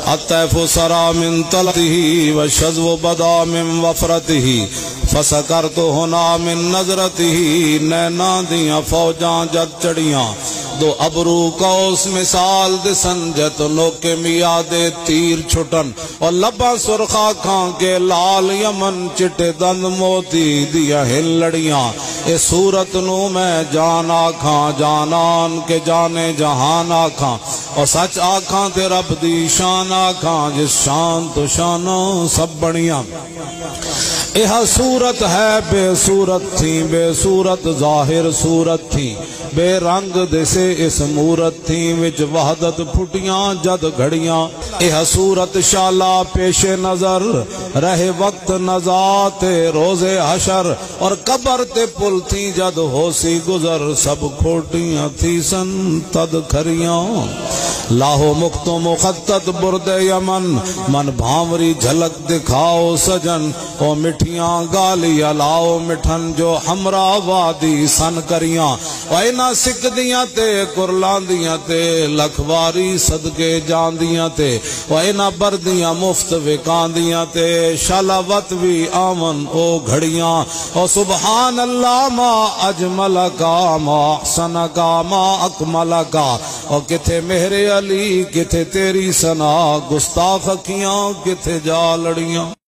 الطیف سرا من طلته والشذو بدا من وفرته فسکرت ہونا من نظرته نینا دیاں فوجاں جد چڑیاں دو ابرو کا اس مثال دسن جت لوکے میادے تیر چھٹن اور لبا سرخا کھان کے لال یمن چٹے دند موتی دیا ہل لڑیاں اے صورت نو میں جان آکھاں جانان کے جانے جہان آکھاں اور سچ آکھاں تے رب دی شان آکھاں جس شان تو شانوں سب بڑیاں یہ صورت ہے بے صورت تھی بے صورت ظاہر صورت تھی بے رنگ دسے اس مورت تھی وچ وحدت پھٹیاں جد گھڑیاں یہ صورت شالا پیش نظر رہے وقت نزات روز حشر اور قبر تے پل تھی جد ہو سی گزر سب کھوٹیاں تھی سن تد کھریاں لاہو مختو مخطط برد یمن من بھامری جھلک دکھاؤ سجن او مٹھیاں گالی الاؤ مٹھن جو ہمراہ وادی سن کریاں اینا سکھ دیاں تے کرلان دیاں تے لکھواری صدقے جان دیاں تے اینا بردیاں مفت وکان دیاں تے شلاوت بھی آمن او گھڑیاں او سبحان اللہ ما اجمل کا ما احسن کا ما اکمل کا او کتھے مہر علی کتھے تیری سنا گستاخ کیاں کتھے جا لڑیاں